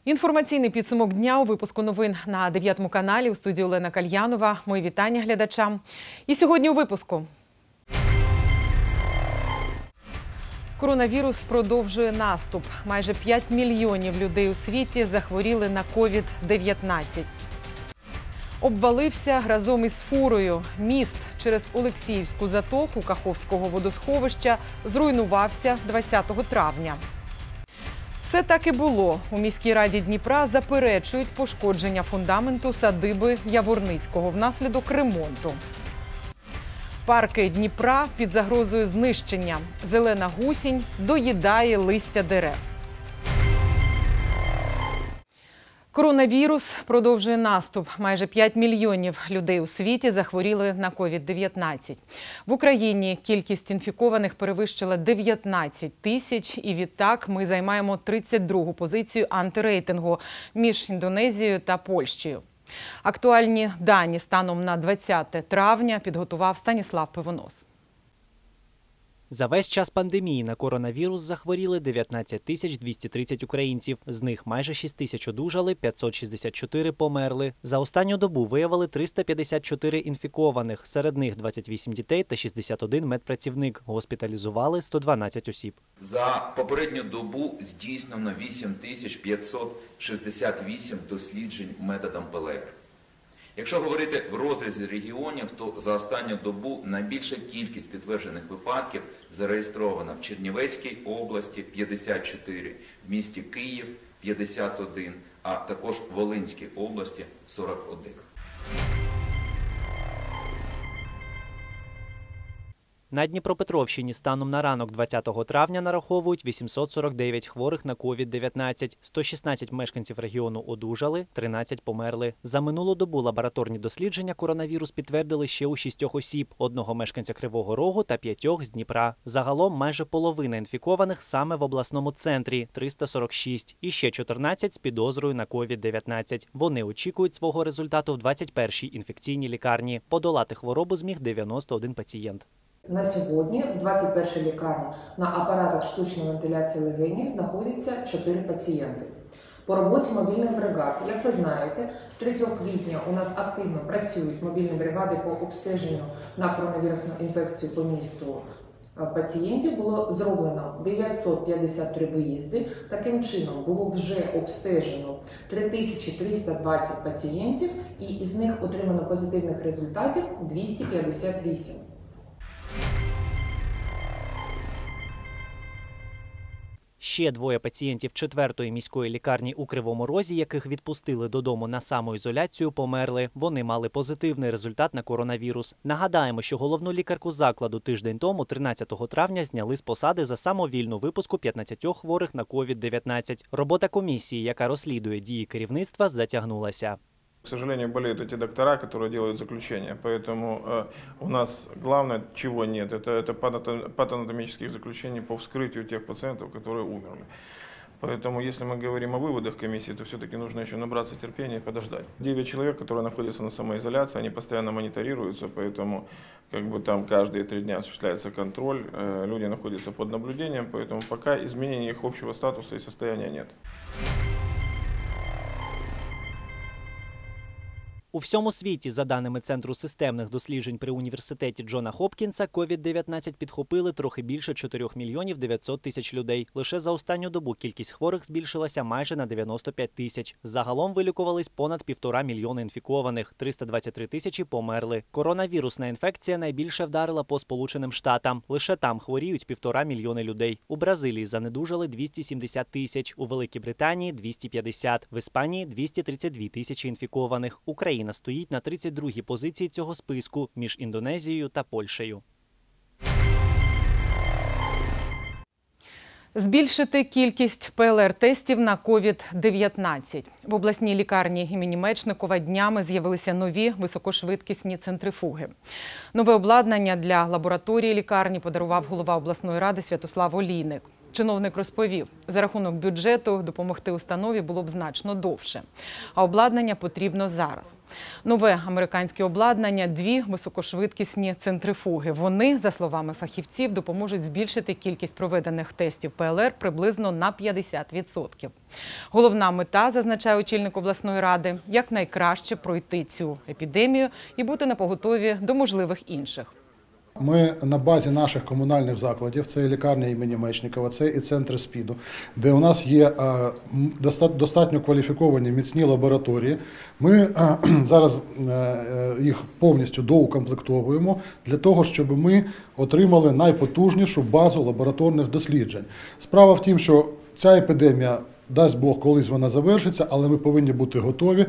Інформаційний підсумок дня у випуску новин на 9 каналі. У студії Олена Кальянова. Мої вітання глядачам. І сьогодні у випуску. Коронавірус продовжує наступ. Майже 5 мільйонів людей у світі захворіли на COVID-19. Обвалився разом із фурою. Міст через Олексіївську затоку Каховського водосховища зруйнувався 20 травня. Все так і було. У міській раді Дніпра заперечують пошкодження фундаменту садиби Яворницького внаслідок ремонту. Парки Дніпра під загрозою знищення. Зелена гусінь доїдає листя дерев. Коронавірус продовжує наступ. Майже 5 мільйонів людей у світі захворіли на COVID-19. В Україні кількість інфікованих перевищила 19 тисяч. І відтак ми займаємо 32-гу позицію антирейтингу між Індонезією та Польщею. Актуальні дані станом на 20 травня підготував Станіслав Пивонос. За весь час пандемії на коронавірус захворіли 19 230 українців. З них майже 6 тисяч одужали, 564 померли. За останню добу виявили 354 інфікованих. Серед них 28 дітей та 61 медпрацівник. Госпіталізували 112 осіб. За попередню добу здійснено 8568 досліджень методом ПЛР. Якщо говорити в розрізі регіонів, то за останню добу найбільша кількість підтверджених випадків зареєстрована в Чернівецькій області – 54, в місті Київ – 51, а також в Волинській області – 41. На Дніпропетровщині станом на ранок 20 травня нараховують 849 хворих на COVID-19. 116 мешканців регіону одужали, 13 померли. За минулу добу лабораторні дослідження коронавірус підтвердили ще у 6 осіб – 1 мешканця Кривого Рогу та 5 з Дніпра. Загалом майже половина інфікованих саме в обласному центрі – 346. І ще 14 з підозрою на COVID-19. Вони очікують свого результату в 21-й інфекційній лікарні. Подолати хворобу зміг 91 пацієнт. На сьогодні в 21-й лікарні на апаратах штучної вентиляції легенів знаходяться 4 пацієнти. По роботі мобільних бригад, як ви знаєте, з 3 квітня у нас активно працюють мобільні бригади по обстеженню на коронавірусну інфекцію по місту пацієнтів. Було зроблено 953 виїзди. Таким чином було вже обстежено 3320 пацієнтів і із них отримано позитивних результатів 258. Ще 2 пацієнтів 4-ї міської лікарні у Кривому Розі, яких відпустили додому на самоізоляцію, померли. Вони мали позитивний результат на коронавірус. Нагадаємо, що головну лікарку закладу тиждень тому, 13 травня, зняли з посади за самовільну випуску 15 хворих на COVID-19. Робота комісії, яка розслідує дії керівництва, затягнулася. К сожалению, болеют эти доктора, которые делают заключения, поэтому у нас главное, чего нет, это патанатомических заключений по вскрытию тех пациентов, которые умерли. Поэтому, если мы говорим о выводах комиссии, то все-таки нужно еще набраться терпения и подождать. 9 человек, которые находятся на самоизоляции, они постоянно мониторируются, поэтому там каждые 3 дня осуществляется контроль, люди находятся под наблюдением, поэтому пока изменения их общего статуса и состояния нет. У всьому світі, за даними Центру системних досліджень при університеті Джона Хопкінса, COVID-19 підхопили трохи більше 4 мільйонів 900 тисяч людей. Лише за останню добу кількість хворих збільшилася майже на 95 тисяч. Загалом вилікувались понад 1,5 мільйона інфікованих, 323 тисячі померли. Коронавірусна інфекція найбільше вдарила по Сполученим Штатам. Лише там хворіють 1,5 мільйона людей. У Бразилії занедужали 270 тисяч, у Великій Британії – 250, в Іспанії – 232 тисячі інфікованих. Україна стоїть на 32-й позиції цього списку між Індонезією та Польщею. Збільшити кількість ПЛР-тестів на COVID-19. В обласній лікарні імені Мечникова днями з'явилися нові високошвидкісні центрифуги. Нове обладнання для лабораторії лікарні подарував голова обласної ради Святослав Олійник. Чиновник розповів, за рахунок бюджету допомогти установі було б значно довше. А обладнання потрібно зараз. Нове американське обладнання – 2 високошвидкісні центрифуги. Вони, за словами фахівців, допоможуть збільшити кількість проведених тестів ПЛР приблизно на 50%. Головна мета, зазначає очільник обласної ради, якнайкраще пройти цю епідемію і бути напоготові до можливих інших. Ми на базі наших комунальних закладів, це і лікарня імені Мечникова, це і центри СПІДу, де у нас є достатньо кваліфіковані міцні лабораторії. Ми зараз їх повністю доукомплектовуємо для того, щоб ми отримали найпотужнішу базу лабораторних досліджень. Справа в тім, що ця епідемія, дасть Бог, колись вона завершиться, але ми повинні бути готові.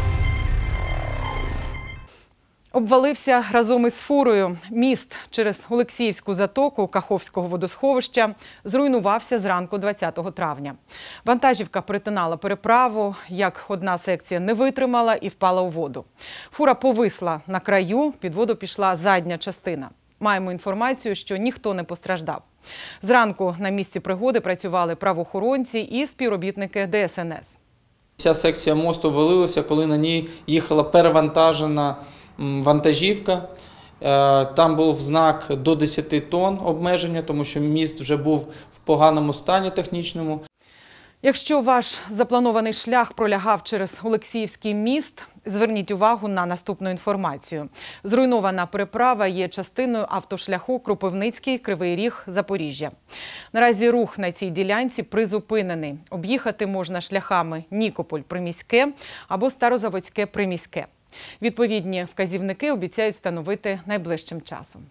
Обвалився разом із фурою. Міст через Олексіївську затоку Каховського водосховища зруйнувався зранку 20 травня. Вантажівка перетинала переправу, як одна секція не витримала і впала у воду. Фура повисла на краю, під воду пішла задня частина. Маємо інформацію, що ніхто не постраждав. Зранку на місці пригоди працювали правоохоронці і співробітники ДСНС. Ця секція мосту валилася, коли на ній їхала перевантажена вантажівка. Там був знак до 10 тонн обмеження, тому що міст вже був в поганому стані технічному. Якщо ваш запланований шлях пролягав через Олексіївський міст, зверніть увагу на наступну інформацію. Зруйнована переправа є частиною автошляху Кропивницький-Кривий Ріг, Запоріжжя. Наразі рух на цій ділянці призупинений. Об'їхати можна шляхами Нікополь-Приміське або Старозаводське-Приміське. Відповідні вказівники обіцяють встановити найближчим часом.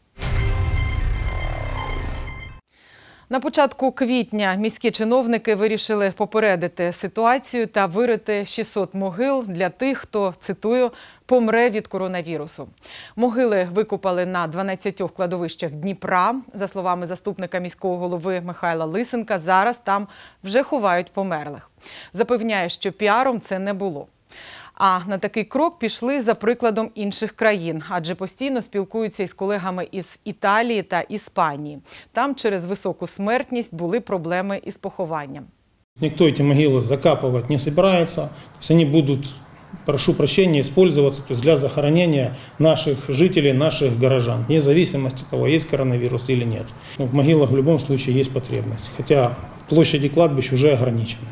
На початку квітня міські чиновники вирішили попередити ситуацію та вирити 600 могил для тих, хто, цитую, помре від коронавірусу. Могили викопали на 12 кладовищах Дніпра. За словами заступника міського голови Михайла Лисенка, зараз там вже ховають померлих. Запевняє, що піаром це не було. А на такий крок пішли за прикладом інших країн, адже постійно спілкуються із колегами із Італії та Іспанії. Там через високу смертність були проблеми із похованням. Никто эти могилы закапывать не собирается, то есть они будут, прошу прощения, использоваться для захоронения наших жителей, наших горожан, вне зависимости от того, есть коронавирус или нет. Но в могилах в любом случае есть потребность, хотя площади кладбищ уже ограничены.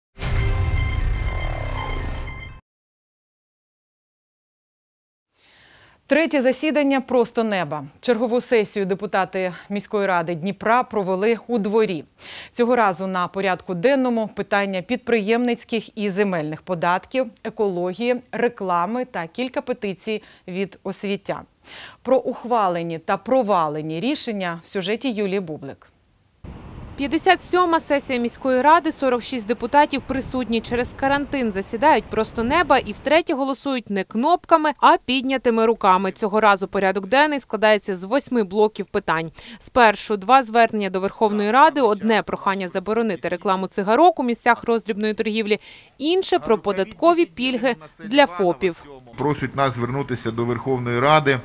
Третє засідання «Просто неба». Чергову сесію депутати міської ради Дніпра провели у дворі. Цього разу на порядку денному питання підприємницьких і земельних податків, екології, реклами та кілька петицій від освітян. Про ухвалені та провалені рішення в сюжеті Юлії Бублик. 57-ма сесія міської ради, 46 депутатів присутні. Через карантин засідають «Просто неба» і втретє голосують не кнопками, а піднятими руками. Цього разу порядок денний складається з 8 блоків питань. Спершу 2 звернення до Верховної Ради, одне прохання заборонити рекламу цигарок у місцях роздрібної торгівлі, інше про податкові пільги для ФОПів. Просять нас звернутися до Верховної Ради,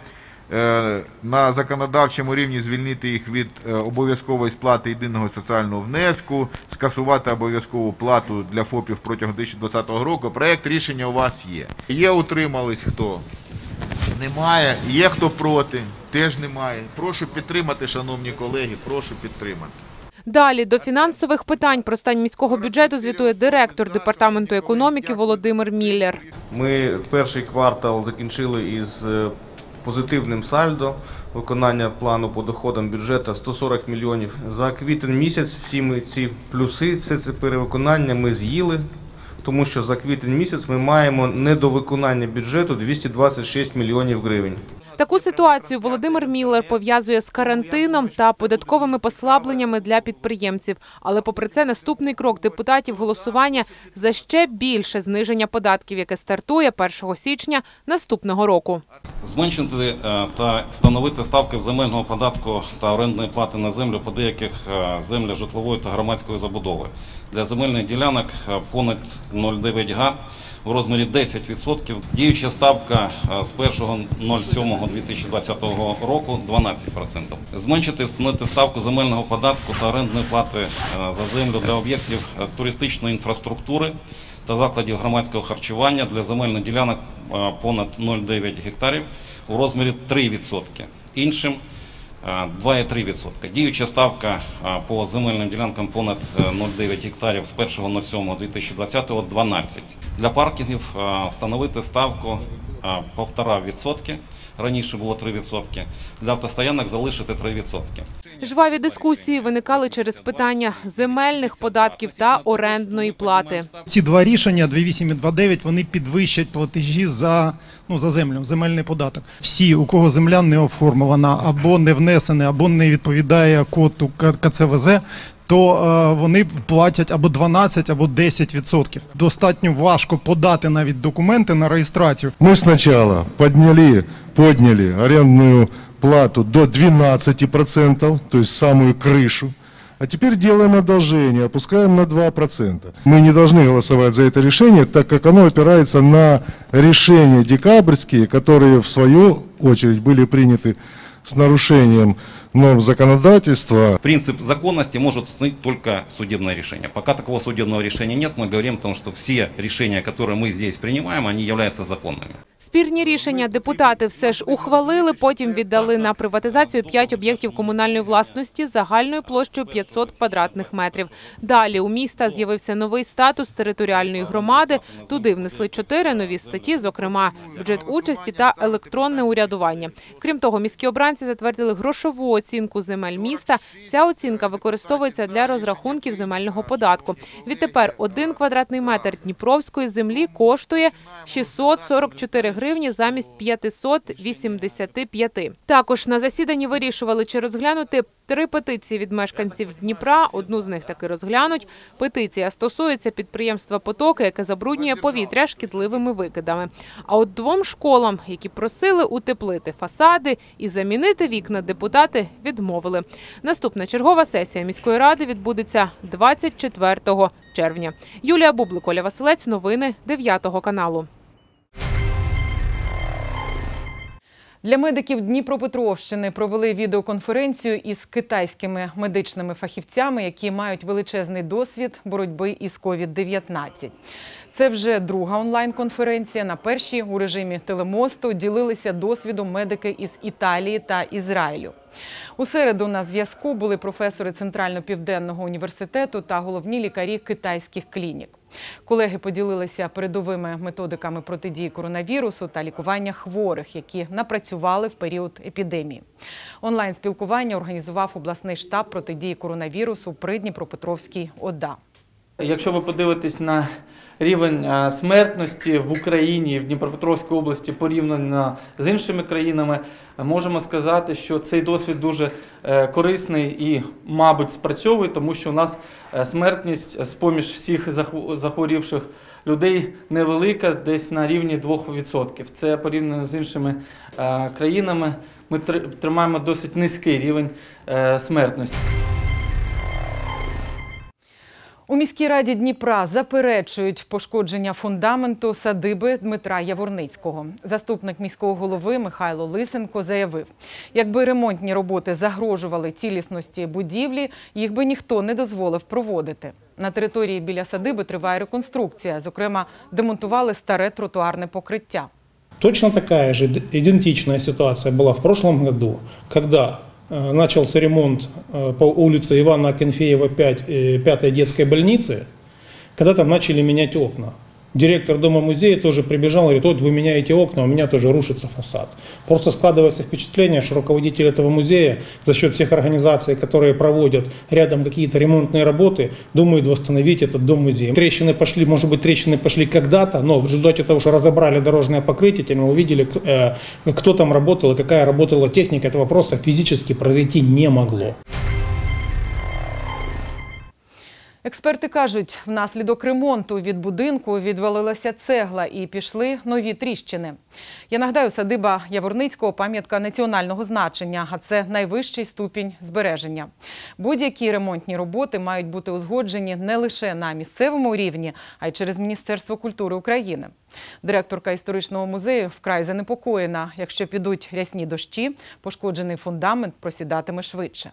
на законодавчому рівні звільнити їх від обов'язкової сплати єдиного соціального внеску, скасувати обов'язкову плату для ФОПів протягом 2020 року. Проєкт рішення у вас є. Є утримались хто? Немає. Є хто проти? Теж немає. Прошу підтримати, шановні колеги, прошу підтримати. Далі до фінансових питань про стан міського бюджету звітує директор департаменту економіки Володимир Міллер. Ми перший квартал закінчили із позитивним сальдо виконання плану по доходам бюджету 140 мільйонів. За квітень місяць всі ми ці плюси, все це перевиконання ми з'їли, тому що за квітень місяць ми маємо недовиконання бюджету 226 мільйонів гривень. Таку ситуацію Володимир Міллер пов'язує з карантином та податковими послабленнями для підприємців. Але попри це наступний крок депутатів – голосування за ще більше зниження податків, яке стартує 1 січня наступного року. Зменшити та встановити ставки земельного податку та орендної плати на землю по деяких землях житлової та громадської забудови. Для земельних ділянок понад 0,9 га у розмірі 10%. Діюча ставка з 1.07.2020 року 12%. Зменшити і встановити ставку земельного податку та орендної плати за землю для об'єктів туристичної інфраструктури та закладів громадського харчування для земельних ділянок понад 0,9 гектарів у розмірі 3%. Іншим 2,3%. Діюча ставка по земельним ділянкам понад 0,9 гектарів з 1.07.2020 – 12%. Для паркінгів встановити ставку 1,5%. Раніше було 3%. Для автостоянок залишити 3%. Жваві дискусії виникали через питання земельних податків та орендної плати. Ці два рішення, 2.8 і 2.9, вони підвищать платежі за землю, земельний податок. Всі, у кого земля не оформлена, або не внесена, або не відповідає коду КЦВЗ, то вони платять або 12, або 10%. Достатньо важко подати навіть документи на реєстрацію. Мы сначала подняли арендную плату до 12%, то есть самую крышу, а теперь делаем одолжение, опускаем на 2%. Мы не должны голосовать за это решение, так как оно опирается на решения декабрьские, которые в свою очередь были приняты с нарушением норм законодательства. Принцип законности может установить только судебное решение. Пока такого судебного решения нет, мы говорим о том, что все решения, которые мы здесь принимаем, они являются законными. Спірні рішення депутати все ж ухвалили, потім віддали на приватизацію 5 об'єктів комунальної власності загальною площею 500 квадратних метрів. Далі у міста з'явився новий статус територіальної громади. Туди внесли 4 нові статті, зокрема бюджет участі та електронне урядування. Крім того, міські обранці затвердили грошову оцінку земель міста. Ця оцінка використовується для розрахунків земельного податку. Відтепер 1 квадратний метр дніпровської землі коштує 644 гривні замість 585. Також на засіданні вирішували, чи розглянути 3 петиції від мешканців Дніпра. Одну з них таки розглянуть. Петиція стосується підприємства «Потоки», яке забруднює повітря шкідливими викидами. А от 2 школам, які просили утеплити фасади і замінити вікна, депутати відмовили. Наступна чергова сесія міської ради відбудеться 24 червня. Юлія Бублик, Оля Василець. Новини 9 каналу. Для медиків Дніпропетровщини провели відеоконференцію із китайськими медичними фахівцями, які мають величезний досвід боротьби із COVID-19. Це вже друга онлайн-конференція. На першій у режимі телемосту ділилися досвідом медики із Італії та Ізраїлю. У середу на зв'язку були професори Центрально-Південного університету та головні лікарі китайських клінік. Колеги поділилися передовими методиками протидії коронавірусу та лікування хворих, які напрацювали в період епідемії. Онлайн-спілкування організував обласний штаб протидії коронавірусу при Дніпропетровській ОДА. Якщо ви подивитесь на рівень смертності в Україні, в Дніпропетровській області порівняно з іншими країнами, можемо сказати, що цей досвід дуже корисний і, мабуть, спрацьовує, тому що у нас смертність з-поміж всіх захворівших людей невелика, десь на рівні 2%. Це порівняно з іншими країнами. Ми тримаємо досить низький рівень смертності. У міській раді Дніпра заперечують пошкодження фундаменту садиби Дмитра Яворницького. Заступник міського голови Михайло Лисенко заявив, якби ремонтні роботи загрожували цілісності будівлі, їх би ніхто не дозволив проводити. На території біля садиби триває реконструкція, зокрема, демонтували старе тротуарне покриття. Точно такая же идентичная ситуация была в прошлом году, когда начался ремонт по улице Ивана Акинфеева, 5, 5-й детской больницы, когда там начали менять окна. Директор дома-музея тоже прибежал и говорит, вот вы меняете окна, у меня тоже рушится фасад. Просто складывается впечатление, что руководитель этого музея за счет всех организаций, которые проводят рядом какие-то ремонтные работы, думают восстановить этот дом-музей. Трещины пошли, может быть, трещины пошли когда-то, но в результате того, что разобрали дорожное покрытие, мы увидели, кто там работал и какая работала техника, этого просто физически произойти не могло. Експерти кажуть, внаслідок ремонту від будинку відвалилася цегла і пішли нові тріщини. Я нагадаю, садиба Яворницького – пам'ятка національного значення, а це найвищий ступінь збереження. Будь-які ремонтні роботи мають бути узгоджені не лише на місцевому рівні, а й через Міністерство культури України. Директорка історичного музею вкрай занепокоєна. Якщо підуть рясні дощі, пошкоджений фундамент просідатиме швидше.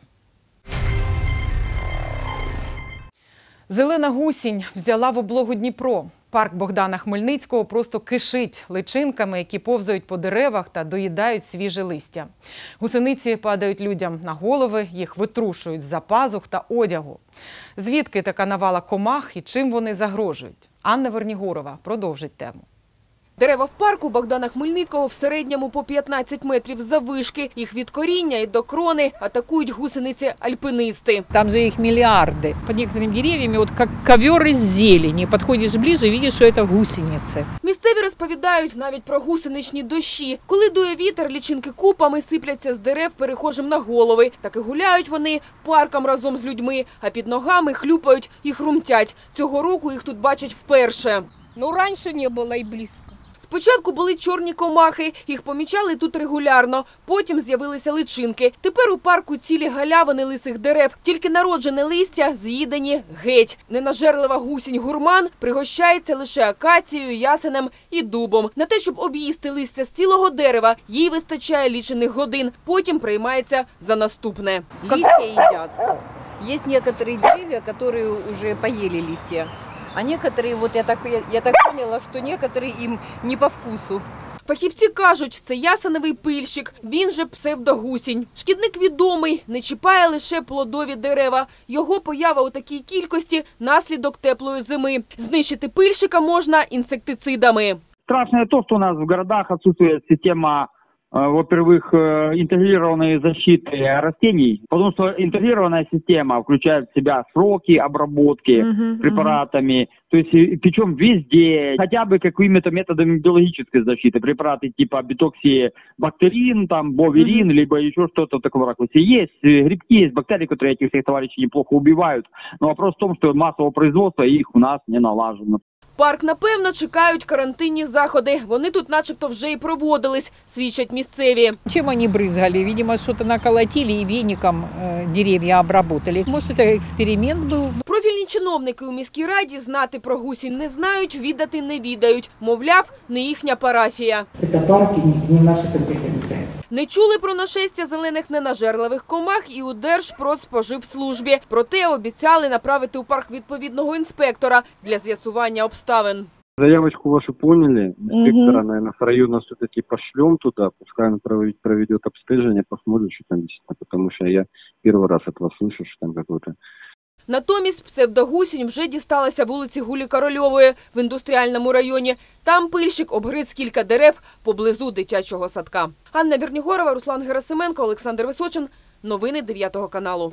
Зелена гусінь взяла в облогу Дніпро. Парк Богдана Хмельницького просто кишить личинками, які повзають по деревах та доїдають свіже листя. Гусениці падають людям на голови, їх витрушують з-за пазух та одягу. Звідки така навала комах і чим вони загрожують? Анна Вернігорова продовжить тему. Дерева в парку Богдана Хмельницького в середньому по 15 метрів заввишки. Їх від коріння і до крони атакують гусениці-альпинисти. Там же их миллиарды. Под некоторыми деревьями, вот как ковер из зелени. Подходишь ближе, видишь, что это гусеницы. Місцеві розповідають навіть про гусеничні дощі. Коли дує вітер, лічинки купами сипляться з дерев перехожим на голови. Так і гуляють вони парком разом з людьми, а під ногами хлюпають і хрумтять. Цього року їх тут бачать вперше. Ну, раньше не было и близко. Спочатку були чорні комахи, їх помічали тут регулярно, потім з'явилися личинки. Тепер у парку цілі галявини лисих дерев, тільки народжене листя з'їдені геть. Ненажерлива гусінь-гурман пригощається лише акацією, ясенем і дубом. На те, щоб об'їсти листя з цілого дерева, їй вистачає лічених годин, потім приймається за наступне. Листья едят. Есть некоторые деревья, которые уже поели листья. А некоторые, вот я так поняла, что некоторые им не по вкусу. Фахівці кажуть, це ясеневий пильщик, він же псевдогусінь. Шкідник відомий, не чіпає лише плодові дерева. Його поява у такій кількості – наслідок теплої зими. Знищити пильщика можна інсектицидами. Страшное то, что у нас в городах отсутствует система, во-первых, интегрированной защиты растений, потому что интегрированная система включает в себя сроки обработки препаратами, то есть причем везде, хотя бы какими-то методами биологической защиты, препараты типа битоксибактерин, там, боверин, либо еще что-то в таком ракурсе. Есть грибки, есть бактерии, которые этих всех товарищей неплохо убивают, но вопрос в том, что массового производства их у нас не налажено. Парк, напевно, чекають карантинні заходи. Вони тут начебто вже і проводились, свідчать місцеві. Чем они брызгали? Видимо, что-то наколотили и веником деревья обработали. Может, это эксперимент был? Профільні чиновники у міській раді знати про гусінь не знають, віддати не відають. Мовляв, не їхня парафія. Це парки не наша компетенція. Не чули про нашестя зелених ненажерливих комах і у Держпродспоживслужбі. Проте обіцяли направити у парк відповідного інспектора для з'ясування обставин. Заявочку вашу поняли. Инспектора, наверное, с района все-таки пошлем туда. Пускай он проведет обстежение, посмотрим, что там действительно. Потому что я первый раз от вас слышу, что там какой-то... Натомість псевдогусінь вже дісталася вулиці Гулі Корольової в індустріальному районі. Там пильщик обгриз кілька дерев поблизу дитячого садка. Анна Вернігорова, Руслан Герасименко, Олександр Височин. Новини 9 каналу.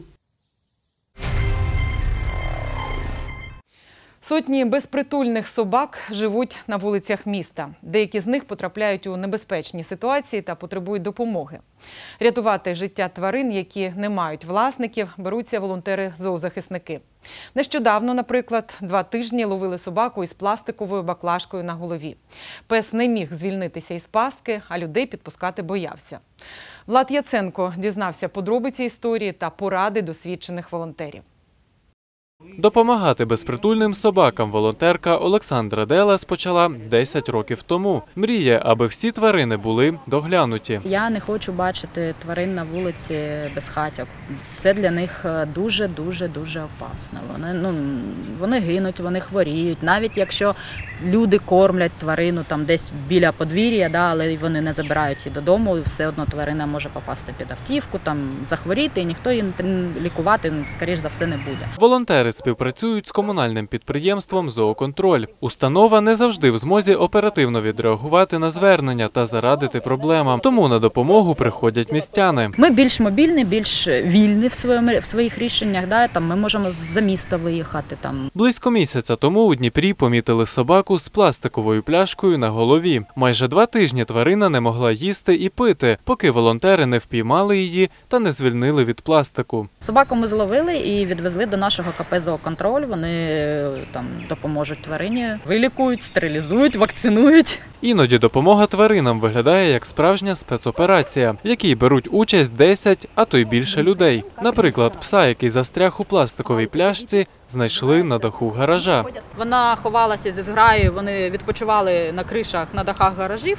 Сотні безпритульних собак живуть на вулицях міста. Деякі з них потрапляють у небезпечні ситуації та потребують допомоги. Рятувати життя тварин, які не мають власників, беруться волонтери-зоозахисники. Нещодавно, наприклад, 2 тижні ловили собаку із пластиковою баклажкою на голові. Пес не міг звільнитися із пастки, а людей підпускати боявся. Влад Яценко дізнався подробиці історії та поради досвідчених волонтерів. Допомагати безпритульним собакам волонтерка Олександра Делас почала 10 років тому. Мріє, аби всі тварини були доглянуті. Я не хочу бачити тварин на вулиці безхатьок. Це для них дуже опасно. Вони гинуть, вони хворіють. Навіть якщо люди кормлять тварину там десь біля подвір'я, але вони не забирають її додому, і все одно тварина може попасти під автівку, там захворіти, і ніхто її лікувати, скоріш за все, не буде. Волонтери співпрацюють з комунальним підприємством «Зооконтроль». Установа не завжди в змозі оперативно відреагувати на звернення та зарадити проблемам. Тому на допомогу приходять містяни. Ми більш мобільні, більш вільні в своїх рішеннях. Там ми можемо за місто виїхати. Близько місяця тому у Дніпрі помітили собаку з пластиковою пляшкою на голові. Майже 2 тижні тварина не могла їсти і пити, поки волонтери не впіймали її та не звільнили від пластику. Собаку ми зловили і відвезли до нашого КП КП «Зооконтроль», вони там допоможуть тварині, вилікують, стерилізують, вакцинують. Іноді допомога тваринам виглядає як справжня спецоперація, в якій беруть участь 10, а то й більше людей. Наприклад, пса, який застряг у пластиковій пляшці, знайшли на даху гаража. Вона ховалася зі зграєю, вони відпочивали на кришах, на дахах гаражів.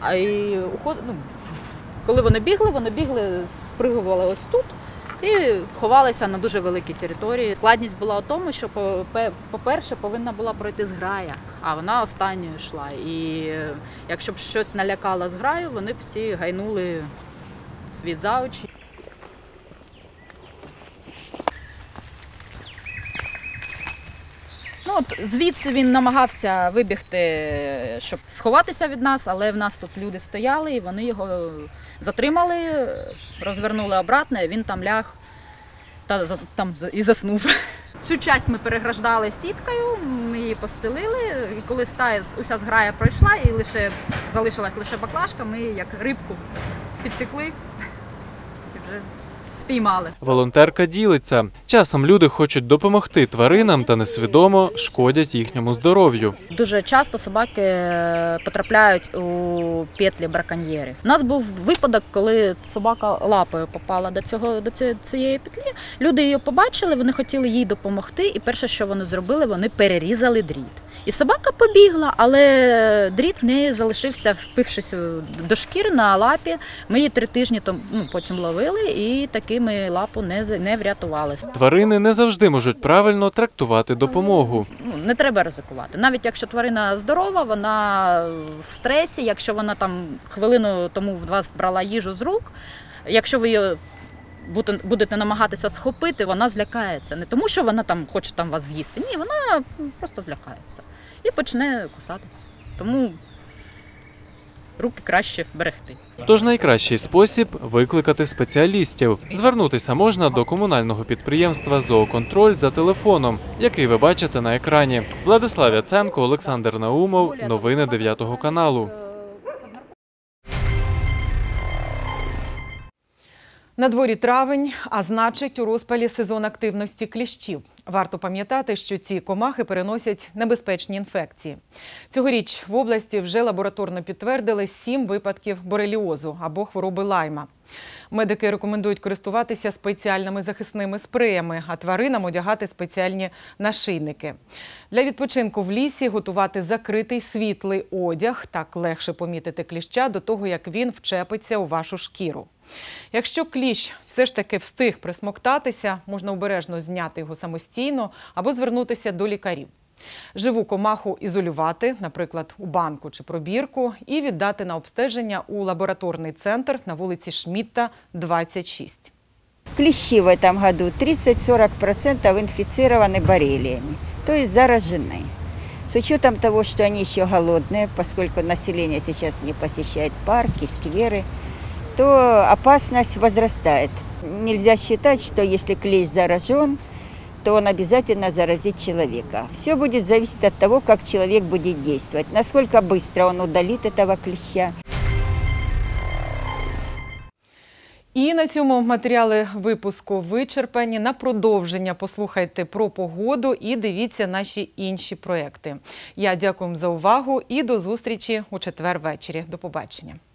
Коли вони бігли, спригували ось тут і ховалися на дуже великій території. Складність була у тому, що, по-перше, повинна була пройти зграя, а вона останньою йшла. І якщо б щось налякало зграю, вони б всі гайнули світ за очі. Звідси він намагався вибігти, щоб сховатися від нас, але в нас тут люди стояли, і вони його затримали, розвернули обратно, і він там ляг і заснув. Цю часть ми переграждали сіткою, ми її постелили, і коли уся зграя пройшла, і залишилась лише баклажка, ми її як рибку підсікли і вже спіймали. Волонтерка ділиться. Часом люди хочуть допомогти тваринам та несвідомо шкодять їхньому здоров'ю. Дуже часто собаки потрапляють у петлі браконьєрів. У нас був випадок, коли собака лапою попала до цієї петлі. Люди її побачили, вони хотіли їй допомогти, і перше, що вони зробили, вони перерізали дріт. І собака побігла, але дріт в неї залишився, впившись до шкіри на лапі. Ми її 3 тижні потім ловили, і таки ми лапу не врятували. Тварини не завжди можуть правильно трактувати допомогу. Не треба ризикувати. Навіть якщо тварина здорова, вона в стресі, якщо вона там хвилину тому в вас брала їжу з рук, якщо ви її будете намагатися схопити, вона злякається. Не тому, що вона там хоче вас з'їсти. Ні, вона просто злякається і почне кусатися. Тому руки краще берегти. Тож найкращий спосіб – викликати спеціалістів. Звернутися можна до комунального підприємства «Зооконтроль» за телефоном, який ви бачите на екрані. Владислав Яценко, Олександр Наумов. Новини 9 каналу. На дворі травень, а значить у розпалі сезон активності кліщів. Варто пам'ятати, що ці комахи переносять небезпечні інфекції. Цьогоріч в області вже лабораторно підтвердили 7 випадків бореліозу або хвороби Лайма. Медики рекомендують користуватися спеціальними захисними спреями, а тваринам одягати спеціальні нашийники. Для відпочинку в лісі готувати закритий світлий одяг, так легше помітити кліща до того, як він вчепиться у вашу шкіру. Якщо кліщ все ж таки встиг присмоктатися, можна обережно зняти його самостійно або звернутися до лікарів. Живу комаху ізолювати, наприклад, у банку чи пробірку, і віддати на обстеження у лабораторний центр на вулиці Шмідта, 26. Клещи в этом году 30-40% инфицированы боррелиями, то есть заражены. С учетом того, что они еще голодные, поскольку население сейчас не посещает парки, скверы, то опасность возрастает. Нельзя считать, что если клещ заражен, то он обязательно заразит человека. Все будет зависеть от того, как человек будет действовать, насколько быстро он удалит этого клеща. І на цьому матеріали випуску вичерпані. На продовження послухайте про погоду і дивіться наші інші проекти. Я дякую за увагу і до зустрічі у четвер ввечері. До побачення.